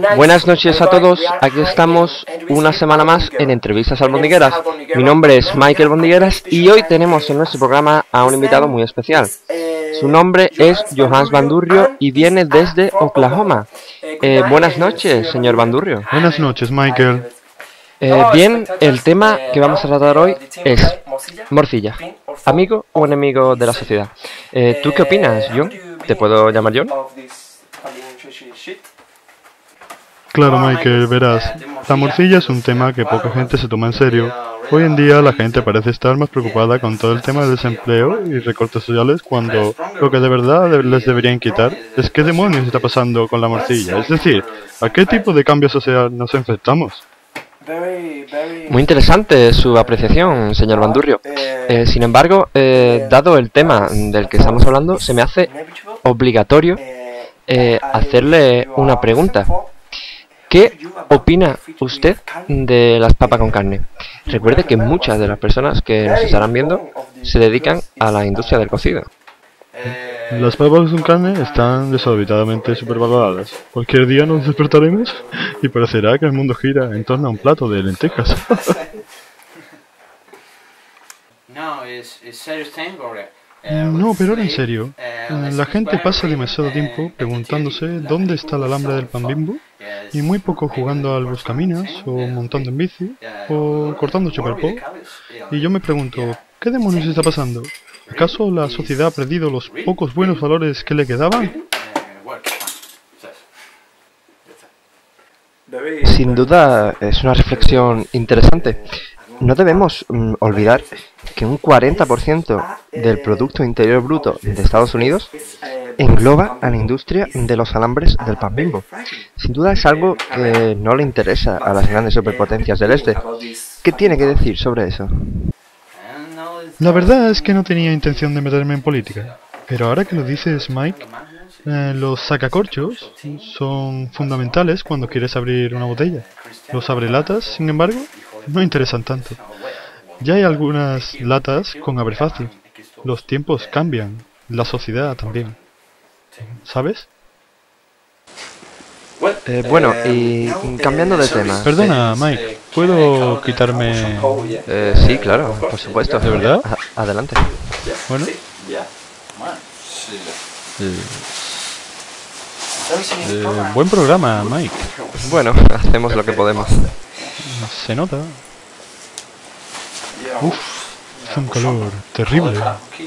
Buenas noches a todos, aquí estamos una semana más en Entrevistas Albondigueras. Mi nombre es Michael Bondigueras y hoy tenemos en nuestro programa a un invitado muy especial. Su nombre es Johannes Bandurrio y viene desde Oklahoma. Buenas noches, señor Bandurrio. Buenas noches, Michael. Bien, el tema que vamos a tratar hoy es morcilla. ¿Amigo o enemigo de la sociedad? ¿Tú qué opinas, John? ¿Te puedo llamar John? Claro, Michael, verás, la morcilla es un tema que poca gente se toma en serio. Hoy en día la gente parece estar más preocupada con todo el tema del desempleo y recortes sociales cuando lo que de verdad les debería inquietar es qué demonios está pasando con la morcilla. Es decir, ¿a qué tipo de cambio social nos enfrentamos? Muy interesante su apreciación, señor Bandurrio. Sin embargo, dado el tema del que estamos hablando, se me hace obligatorio hacerle una pregunta. ¿Qué opina usted de las papas con carne? Recuerde que muchas de las personas que nos estarán viendo se dedican a la industria del cocido. Las papas con carne están desorbitadamente supervaloradas. Cualquier día nos despertaremos y parecerá que el mundo gira en torno a un plato de lentejas. No, pero ahora en serio. La gente pasa demasiado tiempo preguntándose dónde está el alambre del pan Bimbo y muy poco jugando al buscaminas o montando en bici o cortando chocarpó. Y yo me pregunto, ¿qué demonios está pasando? ¿Acaso la sociedad ha perdido los pocos buenos valores que le quedaban? Sin duda es una reflexión interesante. No debemos olvidar que un 40% del Producto Interior Bruto de Estados Unidos engloba a la industria de los alambres del pan Bimbo. Sin duda es algo que no le interesa a las grandes superpotencias del este. ¿Qué tiene que decir sobre eso? La verdad es que no tenía intención de meterme en política, pero ahora que lo dices, Mike, los sacacorchos son fundamentales cuando quieres abrir una botella. Los abrelatas, sin embargo, no interesan tanto. Ya hay algunas latas con abre fácil. Los tiempos cambian, la sociedad también. ¿Sabes? Bueno, y cambiando de tema. Perdona, Mike, ¿puedo quitarme...? Sí, claro, por supuesto. ¿De verdad? Adelante. Bueno. Buen programa, Mike. Bueno, hacemos lo que podemos. Se nota. Uf, hace un calor terrible.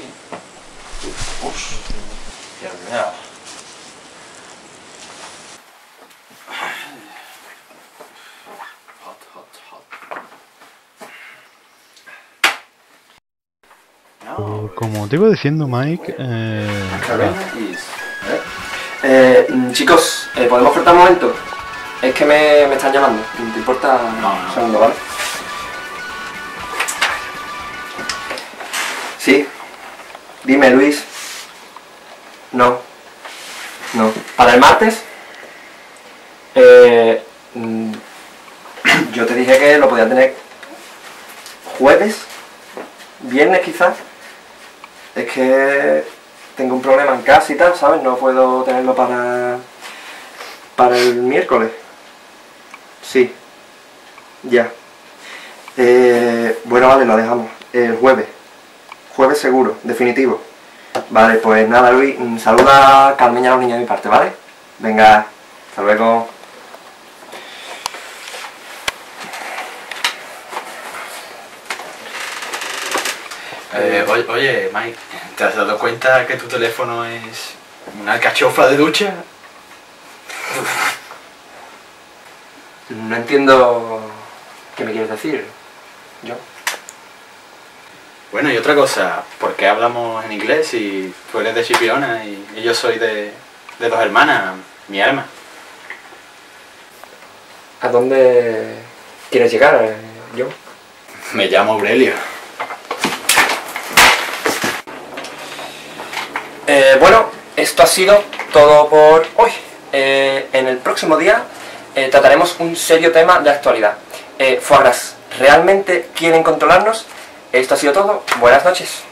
Como te iba diciendo, Mike, chicos, ¿podemos cortar un momento? Es que me están llamando. ¿Te importa un segundo, vale? Sí. Dime, Luis. No. ¿Para el martes? Yo te dije que lo podía tener jueves, viernes quizás. Es que tengo un problema en casa y tal, ¿sabes? No puedo tenerlo para el miércoles. Sí. Ya. Bueno, vale, lo dejamos. El jueves. Jueves seguro, definitivo. Vale, pues nada, Luis, saluda a Carmen y a los niños de mi parte, ¿vale? Venga, hasta luego. Oye, Mike, ¿te has dado cuenta que tu teléfono es una alcachofa de ducha? No entiendo qué me quieres decir, yo. Bueno, y otra cosa, ¿por qué hablamos en inglés si tú eres de Chipiona y yo soy de dos hermanas, mi alma? ¿A dónde quieres llegar, yo? Me llamo Aurelio. Bueno, esto ha sido todo por hoy. En el próximo día trataremos un serio tema de actualidad. Foie gras, ¿realmente quieren controlarnos? Esto ha sido todo. Buenas noches.